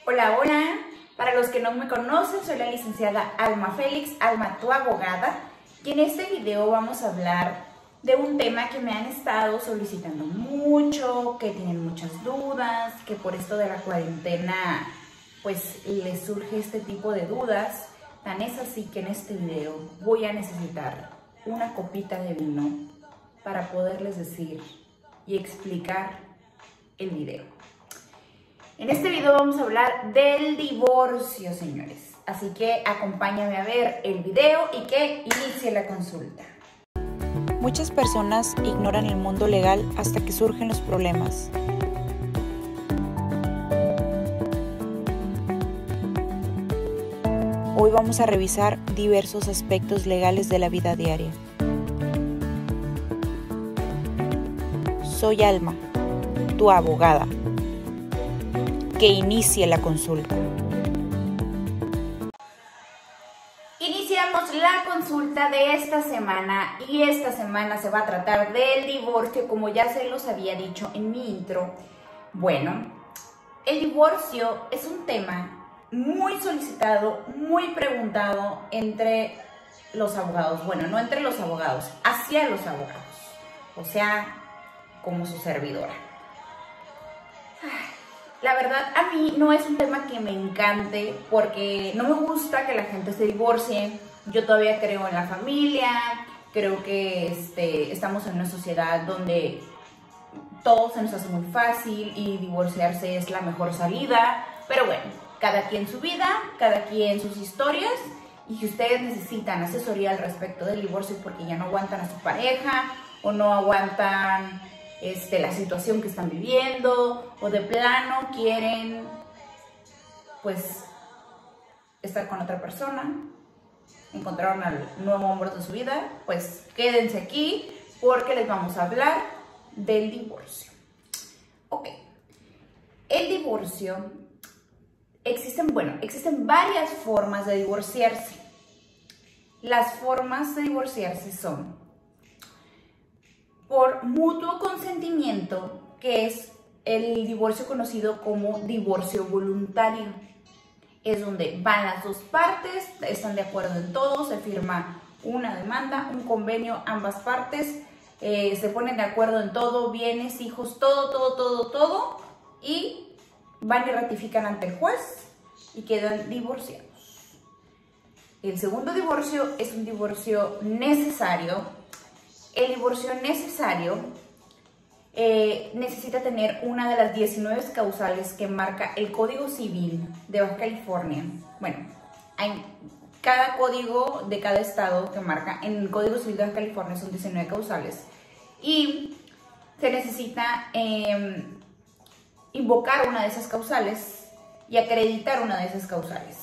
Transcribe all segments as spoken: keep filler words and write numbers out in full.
Hola, hola. Para los que no me conocen, soy la licenciada Alma Félix, Alma tu abogada, y en este video vamos a hablar de un tema que me han estado solicitando mucho, que tienen muchas dudas, que por esto de la cuarentena pues les surge este tipo de dudas. Tan es así que en este video voy a necesitar una copita de vino para poderles decir y explicar el video. En este video vamos a hablar del divorcio, señores. Así que acompáñame a ver el video y que inicie la consulta. Muchas personas ignoran el mundo legal hasta que surgen los problemas. Hoy vamos a revisar diversos aspectos legales de la vida diaria. Soy Alma, tu abogada. Que inicie la consulta. Iniciamos la consulta de esta semana y esta semana se va a tratar del divorcio, como ya se los había dicho en mi intro. Bueno, el divorcio es un tema muy solicitado, muy preguntado entre los abogados. Bueno, no entre los abogados, hacia los abogados. O sea, como su servidora. La verdad, a mí no es un tema que me encante porque no me gusta que la gente se divorcie. Yo todavía creo en la familia, creo que este, estamos en una sociedad donde todo se nos hace muy fácil y divorciarse es la mejor salida. Pero bueno, cada quien su vida, cada quien sus historias. Y si ustedes necesitan asesoría al respecto del divorcio porque ya no aguantan a su pareja o no aguantan Este, la situación que están viviendo, o de plano quieren pues estar con otra persona, encontraron al nuevo hombre de su vida, pues quédense aquí porque les vamos a hablar del divorcio. Ok, el divorcio, existen, bueno, existen varias formas de divorciarse. Las formas de divorciarse son por mutuo consentimiento, que es el divorcio conocido como divorcio voluntario. Es donde van las dos partes, están de acuerdo en todo, se firma una demanda, un convenio, ambas partes eh, se ponen de acuerdo en todo, bienes, hijos, todo, todo, todo, todo, y van y ratifican ante el juez y quedan divorciados. El segundo divorcio es un divorcio necesario. El divorcio necesario eh, necesita tener una de las diecinueve causales que marca el Código Civil de Baja California. Bueno, hay cada código de cada estado que marca en el Código Civil de Baja California son diecinueve causales. Y se necesita eh, invocar una de esas causales y acreditar una de esas causales.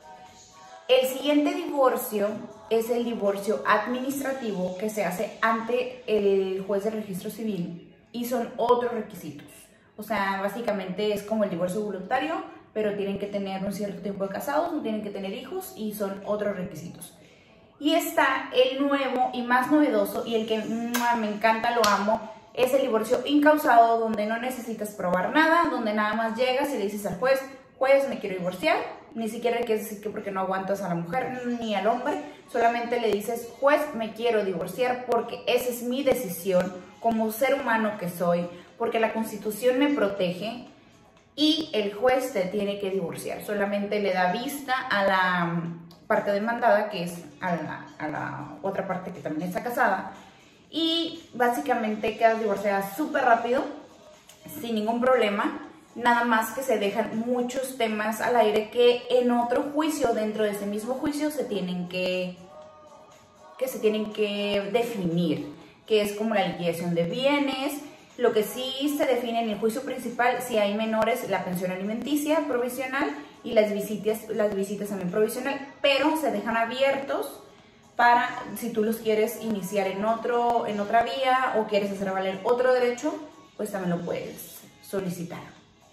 El siguiente divorcio es el divorcio administrativo que se hace ante el juez de registro civil y son otros requisitos. O sea, básicamente es como el divorcio voluntario, pero tienen que tener un cierto tiempo de casados, no tienen que tener hijos y son otros requisitos. Y está el nuevo y más novedoso y el que ¡mua! Me encanta, lo amo, es el divorcio incausado, donde no necesitas probar nada, donde nada más llegas y le dices al juez, juez, me quiero divorciar. Ni siquiera le quieres decir que porque no aguantas a la mujer ni al hombre, solamente le dices, juez, me quiero divorciar porque esa es mi decisión como ser humano que soy, porque la Constitución me protege y el juez te tiene que divorciar. Solamente le da vista a la parte demandada, que es a la, a la otra parte que también está casada, y básicamente quedas divorciada súper rápido, sin ningún problema. Nada más que se dejan muchos temas al aire que en otro juicio, dentro de ese mismo juicio, se tienen que, que, se tienen que definir, que es como la liquidación de bienes. Lo que sí se define en el juicio principal, si hay menores, la pensión alimenticia provisional y las visitas, las visitas también provisional, pero se dejan abiertos para, si tú los quieres iniciar en, otro, en otra vía o quieres hacer valer otro derecho, pues también lo puedes solicitar.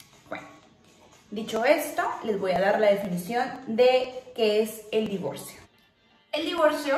Dicho esto, les voy a dar la definición de qué es el divorcio. El divorcio,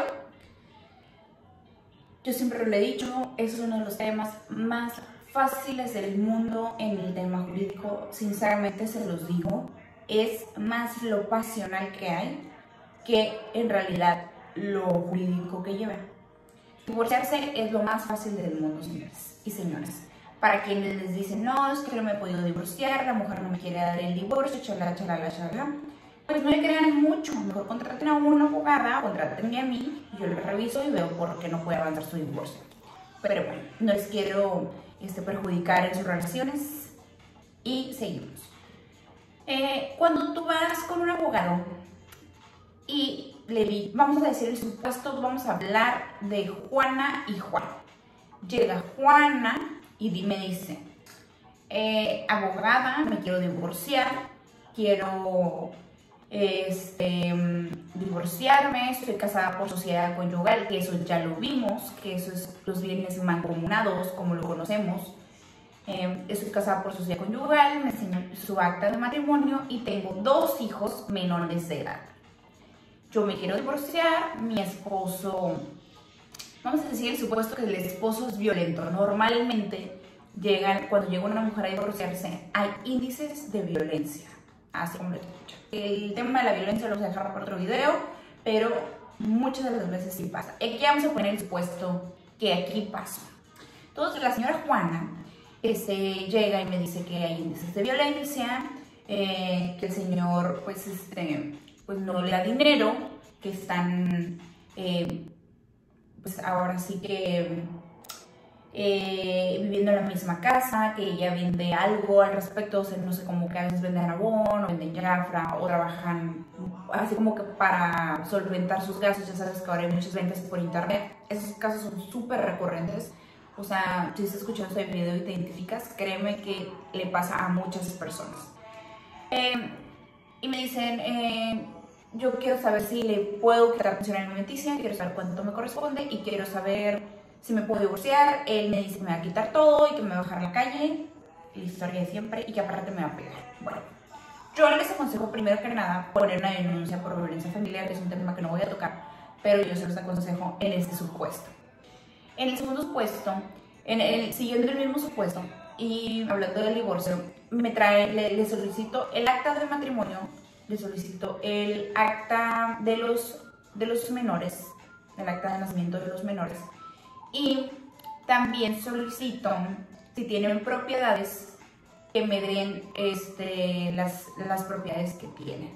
yo siempre lo he dicho, es uno de los temas más fáciles del mundo en el tema jurídico. Sinceramente se los digo, es más lo pasional que hay que en realidad lo jurídico que lleva. Divorciarse es lo más fácil del mundo, señores y señoras. Para quienes les dicen, no, es que no me he podido divorciar, la mujer no me quiere dar el divorcio, chalala, chalala, chalala, pues no le crean mucho. Mejor contraten a una abogada, contratenme a mí, yo lo reviso y veo por qué no puede avanzar su divorcio. Pero bueno, no les quiero este, perjudicar en sus relaciones y seguimos. Eh, cuando tú vas con un abogado y le di, vamos a decir el supuesto, vamos a hablar de Juana y Juan. Llega Juana y me dice, eh, abogada, me quiero divorciar, quiero este, divorciarme, estoy casada por sociedad conyugal, que eso ya lo vimos, que eso es los bienes mancomunados, como lo conocemos. Eh, estoy casada por sociedad conyugal, me enseñó su acta de matrimonio y tengo dos hijos menores de edad. Yo me quiero divorciar, mi esposo, vamos a decir el supuesto que el esposo es violento. Normalmente llegan, cuando llega una mujer a divorciarse, hay índices de violencia, así como lo escuchan. El tema de la violencia lo voy a dejar para otro video, pero muchas de las veces sí pasa. Aquí vamos a poner el supuesto que aquí pasa. Entonces la señora Juana este, llega y me dice que hay índices de violencia, eh, que el señor pues este... pues no le da dinero, que están, eh, pues ahora sí que eh, viviendo en la misma casa, que ella vende algo al respecto, o sea, no sé, como que a veces venden jabón, o venden Jafra, o trabajan así como que para solventar sus gastos. Ya sabes que ahora hay muchas ventas por internet, esos casos son súper recurrentes. O sea, si estás escuchando este video y te identificas, créeme que le pasa a muchas personas. Eh, y me dicen, eh, yo quiero saber si le puedo quitar pensión alimenticia, quiero saber cuánto me corresponde y quiero saber si me puedo divorciar. Él me dice que me va a quitar todo y que me va a dejar a la calle, la historia de siempre, y que aparte me va a pegar. Bueno, yo les aconsejo primero que nada poner una denuncia por violencia familiar, que es un tema que no voy a tocar, pero yo se los aconsejo en este supuesto. En el segundo supuesto, en el siguiendo el mismo supuesto y hablando del divorcio, me trae, le, le solicito el acta de matrimonio, le solicito el acta de los, de los menores, el acta de nacimiento de los menores, y también solicito, si tienen propiedades, que me den este, las, las propiedades que tienen.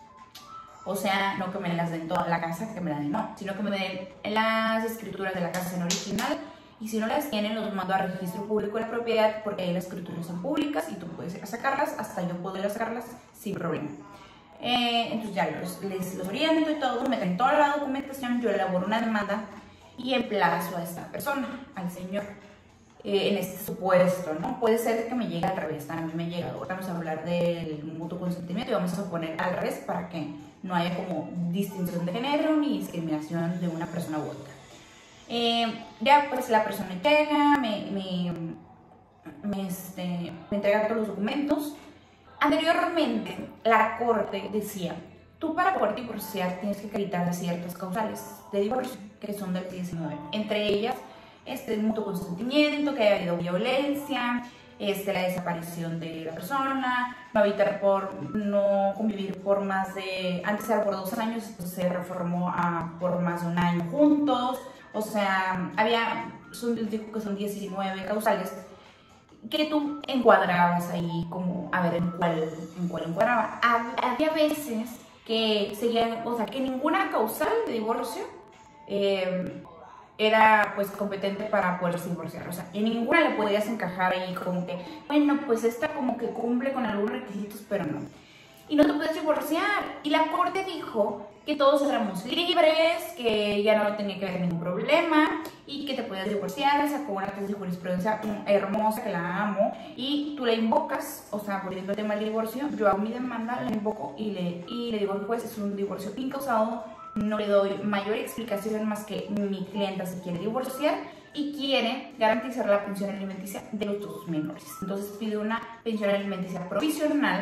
O sea, no que me las den toda la casa, que me la den, no, sino que me den las escrituras de la casa en original, y si no las tienen, los mando a registro público de la propiedad, porque ahí las escrituras son públicas y tú puedes ir a sacarlas, hasta yo puedo ir a sacarlas sin problema. Eh, entonces ya los, les los oriento y todo, me traen toda la documentación, yo elaboro una demanda y emplazo a esta persona, al señor, eh, en este supuesto, ¿no? Puede ser que me llegue al revés, a mí me llega. Ahora vamos a hablar del mutuo consentimiento y vamos a poner al revés para que no haya como distinción de género ni discriminación de una persona u otra. Eh, ya pues la persona llega, me, me, me, este, me entrega todos los documentos. Anteriormente, la corte decía, tú para poder divorciar tienes que acreditar ciertas causales de divorcio, que son del diecinueve. Entre ellas, este, el mutuo consentimiento, que haya habido violencia, este, la desaparición de la persona, no habitar por, no convivir por más de, antes era por dos años, entonces se reformó a por más de un año juntos. O sea, había, son, dijo que son diecinueve causales, que tú encuadrabas ahí como a ver en cuál, en cuál encuadraba. Había veces que seguían, o sea, que ninguna causal de divorcio eh, era pues competente para poderse divorciar. O sea, en ninguna le podías encajar ahí como que, bueno, pues esta como que cumple con algunos requisitos, pero no. Y no te puedes divorciar. Y la corte dijo que todos éramos libres, que ya no tenía que haber ningún problema y que te podías divorciar. Sacó una tesis de jurisprudencia hermosa que la amo y tú la invocas, o sea, volviendo al tema del divorcio, yo hago mi demanda, la invoco y le, y le digo al juez, es un divorcio incausado, no le doy mayor explicación más que mi clienta se quiere divorciar y quiere garantizar la pensión alimenticia de los dos menores. Entonces pide una pensión alimenticia provisional.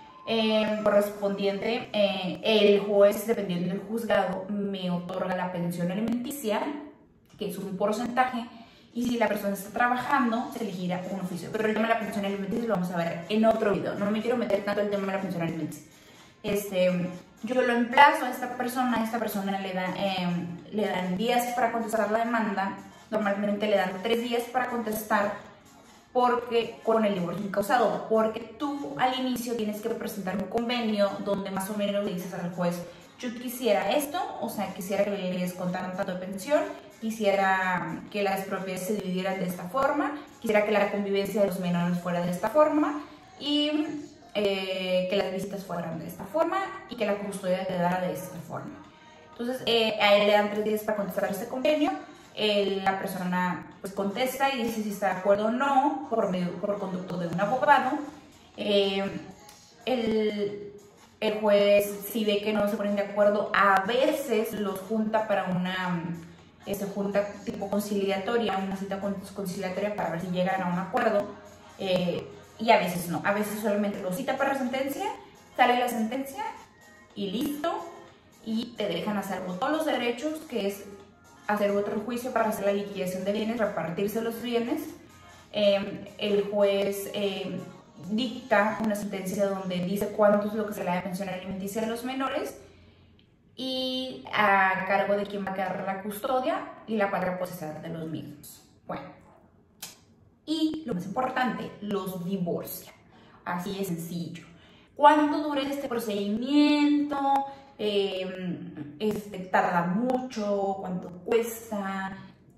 Eh, correspondiente, eh, el juez, dependiendo del juzgado, me otorga la pensión alimenticia, que es un porcentaje, Y si la persona está trabajando, se elegirá un oficio. Pero el tema de la pensión alimenticia lo vamos a ver en otro video. No me quiero meter tanto en el tema de la pensión alimenticia. Este, yo lo emplazo a esta persona, a esta persona le, da, eh, le dan días para contestar la demanda. Normalmente le dan tres días para contestar porque, con el divorcio incausado, porque tú al inicio tienes que presentar un convenio donde más o menos le dices al juez: yo quisiera esto, o sea, quisiera que le descontaran tanto de pensión, quisiera que las propiedades se dividieran de esta forma, quisiera que la convivencia de los menores fuera de esta forma y eh, que las visitas fueran de esta forma y que la custodia quedara de esta forma. Entonces, eh, a él le dan tres días para contestar este convenio. Eh, la persona pues contesta y dice si está de acuerdo o no por, medio, por conducto de un abogado. Eh, el... El juez, si ve que no se ponen de acuerdo, a veces los junta para una este, junta tipo conciliatoria, una cita conciliatoria para ver si llegan a un acuerdo. Eh, y a veces no, a veces solamente los cita para la sentencia, sale la sentencia y listo. Y te dejan hacer todos los derechos, que es hacer otro juicio para hacer la liquidación de bienes, repartirse los bienes. Eh, el juez... Eh, dicta una sentencia donde dice cuánto es lo que se le da de pensión alimenticia a los menores y a cargo de quién va a quedar la custodia y la patria potestad de los mismos. Bueno, y lo más importante, los divorcia. Así de sencillo. ¿Cuánto dura este procedimiento? Eh, este, ¿Tarda mucho? ¿Cuánto cuesta?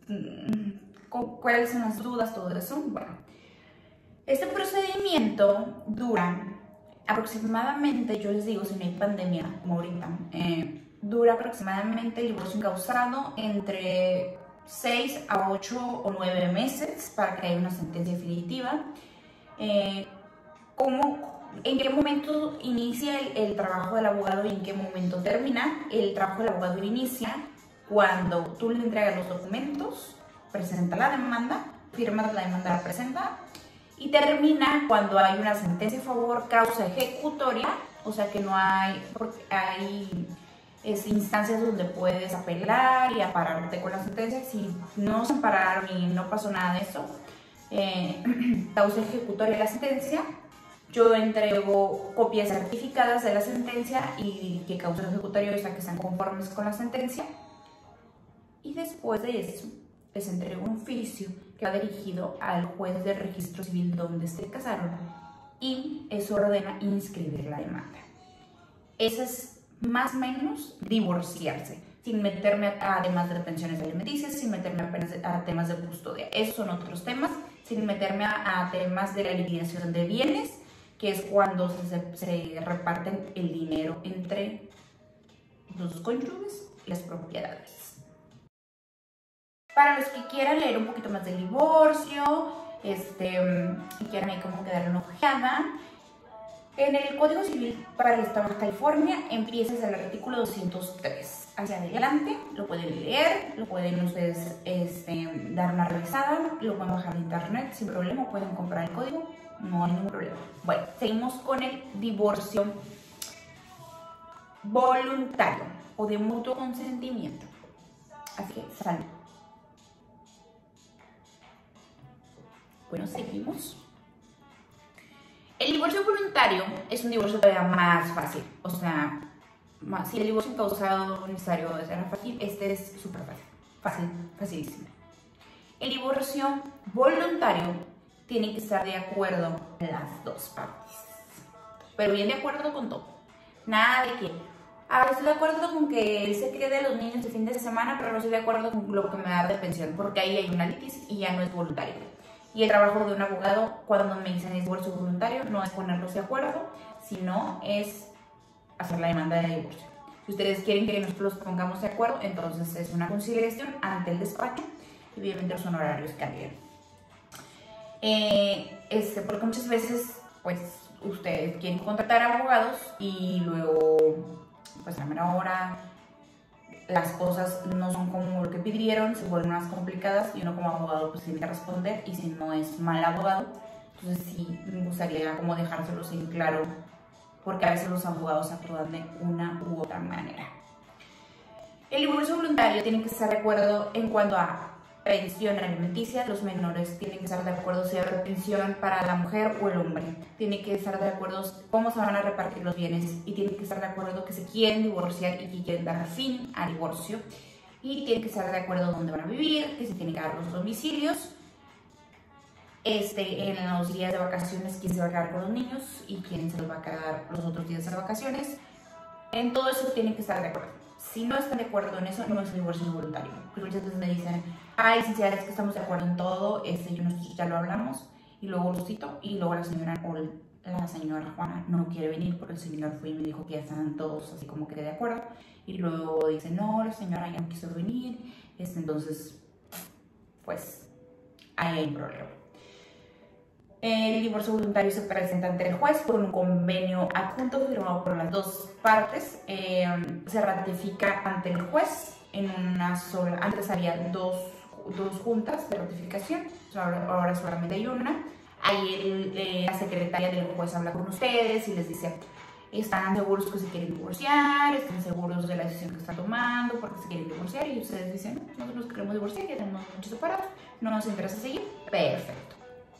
¿Cuáles son las dudas? Todo eso. Bueno. Este procedimiento dura aproximadamente, yo les digo, si no hay pandemia como ahorita, eh, dura aproximadamente el divorcio incausado entre seis a ocho o nueve meses para que haya una sentencia definitiva. Eh, ¿cómo, ¿En qué momento inicia el, el trabajo del abogado y en qué momento termina? El trabajo del abogado inicia cuando tú le entregas los documentos, presenta la demanda, firmas la demanda, la presenta. Y termina cuando hay una sentencia a favor, causa ejecutoria, o sea que no hay, porque hay es, instancias donde puedes apelar y ampararte con la sentencia. Si no se ampararon y no pasó nada de eso, eh, causa ejecutoria la sentencia, yo entrego copias certificadas de la sentencia y que causa ejecutoria, o sea que están conformes con la sentencia. Y después de eso, les entrego un oficio que va dirigido al juez de registro civil donde se casaron y eso ordena inscribir la demanda. Eso es más o menos divorciarse, sin meterme a, a temas de pensiones alimenticias, sin meterme apenas a temas de custodia. Esos son otros temas, sin meterme a, a temas de la liquidación de bienes, que es cuando se, se reparten el dinero entre los cónyuges y las propiedades. Para los que quieran leer un poquito más del divorcio, este, y quieran ahí como que darle una ojeada, en el Código Civil para el Estado de California empieza desde el artículo doscientos tres. Hacia adelante, lo pueden leer, lo pueden ustedes este, dar una revisada, lo pueden bajar de internet sin problema, pueden comprar el código, no hay ningún problema. Bueno, seguimos con el divorcio voluntario o de mutuo consentimiento. Así que salud. Bueno, seguimos. El divorcio voluntario es un divorcio todavía más fácil. O sea, más, si el divorcio incausado necesario era fácil, este es súper fácil. Fácil, facilísimo. El divorcio voluntario tiene que estar de acuerdo las dos partes. Pero bien de acuerdo con todo. Nada de que, ah, estoy de acuerdo con que él se críe de los niños el fin de semana, pero no estoy de acuerdo con lo que me da de pensión, porque ahí hay una litis y ya no es voluntario. Y el trabajo de un abogado, cuando me dicen divorcio voluntario, no es ponerlos de acuerdo, sino es hacer la demanda de divorcio. Si ustedes quieren que nosotros los pongamos de acuerdo, entonces es una conciliación ante el despacho y obviamente los honorarios cambian. Eh, este, porque muchas veces, pues, ustedes quieren contratar abogados y luego, pues, a la mera hora las cosas no son como lo que pidieron, se vuelven más complicadas y uno como abogado pues tiene que responder, y si no es mal abogado, entonces sí me gustaría como dejárselos en claro, porque a veces los abogados actúan de una u otra manera. El divorcio voluntario tiene que estar de acuerdo en cuanto a pensión alimenticia, los menores tienen que estar de acuerdo si habrá pensión para la mujer o el hombre. Tienen que estar de acuerdo cómo se van a repartir los bienes y tienen que estar de acuerdo que se quieren divorciar y que quieren dar fin al divorcio. Y tienen que estar de acuerdo dónde van a vivir, que se tienen que dar los domicilios. Este, en los días de vacaciones, quién se va a quedar con los niños y quién se los va a quedar los otros días de vacaciones. En todo eso tienen que estar de acuerdo. Si no están de acuerdo en eso, no es un divorcio voluntario. Porque muchas veces me dicen, ay, licenciada, es que estamos de acuerdo en todo, este, yo nosotros ya lo hablamos, y luego lo cito, y luego la señora o la señora Juana no quiere venir porque el señor fue y me dijo que ya están todos así como que de acuerdo, y luego dice, no, la señora ya no quiso venir, este, entonces, pues, ahí hay un problema. El divorcio voluntario se presenta ante el juez por un convenio adjunto firmado por las dos partes. Eh, se ratifica ante el juez en una sola. Antes había dos, dos juntas de ratificación, ahora, ahora solamente hay una. Ahí el, eh, la secretaria del juez habla con ustedes y les dice: ¿están seguros que se quieren divorciar? ¿Están seguros de la decisión que están tomando? ¿Por qué se quieren divorciar? Y ustedes dicen: no, nosotros nos queremos divorciar, ya tenemos muchos separados, no nos interesa seguir. Perfecto.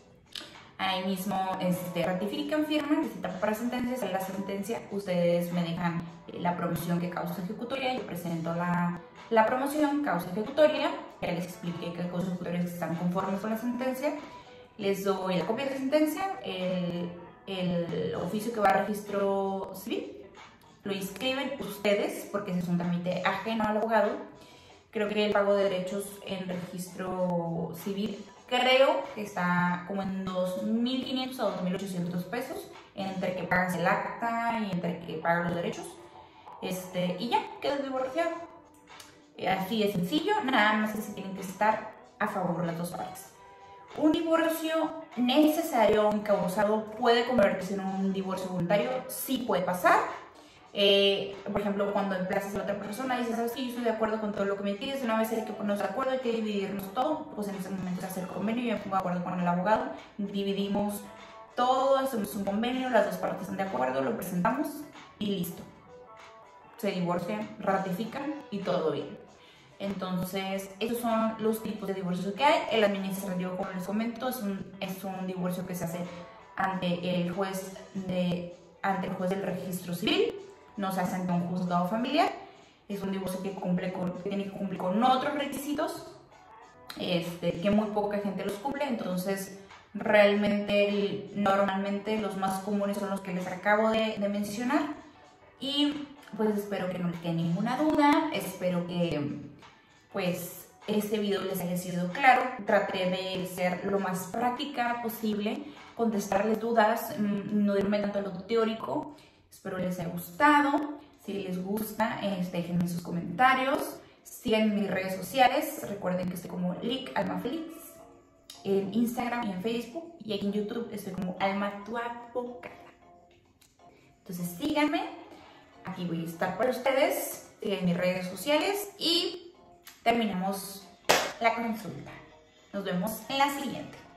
Ahí mismo este, ratifican, firman, necesitan para sentencia, sale la sentencia, ustedes me dejan la promoción que causa ejecutoria, yo presento la, la promoción, causa ejecutoria, ya les expliqué que causas ejecutorias están conformes con la sentencia, les doy la copia de la sentencia, el, el oficio que va a registro civil, lo inscriben ustedes, porque ese es un trámite ajeno al abogado. Creo que el pago de derechos en registro civil, creo que está como en dos mil quinientos a dos mil ochocientos pesos, entre que pagas el acta y entre que pagas los derechos. Este, y ya, quedas divorciado. Así de sencillo, nada más que se tienen que estar a favor las dos partes. Un divorcio necesario o incausado puede convertirse en un divorcio voluntario, sí puede pasar. Eh, por ejemplo, cuando emplazas a la otra persona y dices: ¿sabes qué? Yo estoy de acuerdo con todo lo que me pides, una vez hay que ponernos de acuerdo, hay que dividirnos todo, pues en ese momento se hace el convenio, yo me pongo de acuerdo con el abogado, dividimos todo, hacemos un convenio, las dos partes están de acuerdo, lo presentamos y listo. Se divorcian, ratifican y todo bien. Entonces, esos son los tipos de divorcios que hay. El administrativo, como les comento, es un, es un divorcio que se hace ante el juez de, ante el juez del registro civil. No se hace ante un juzgado familiar. Es un divorcio que, cumple con, que tiene que cumplir con otros requisitos, este, que muy poca gente los cumple. Entonces, realmente, normalmente los más comunes son los que les acabo de, de mencionar. Y pues espero que no les quede ninguna duda. Espero que pues este video les haya sido claro. Traté de ser lo más práctica posible, contestarles dudas, no irme tanto a lo teórico. Espero les haya gustado. Si les gusta, este, déjenme sus comentarios. Sigan mis redes sociales. Recuerden que estoy como Lic Alma Feliz en Instagram y en Facebook. Y aquí en YouTube estoy como Alma Tu Abogada. Entonces síganme. Aquí voy a estar para ustedes. Sigan mis redes sociales y terminamos la consulta. Nos vemos en la siguiente.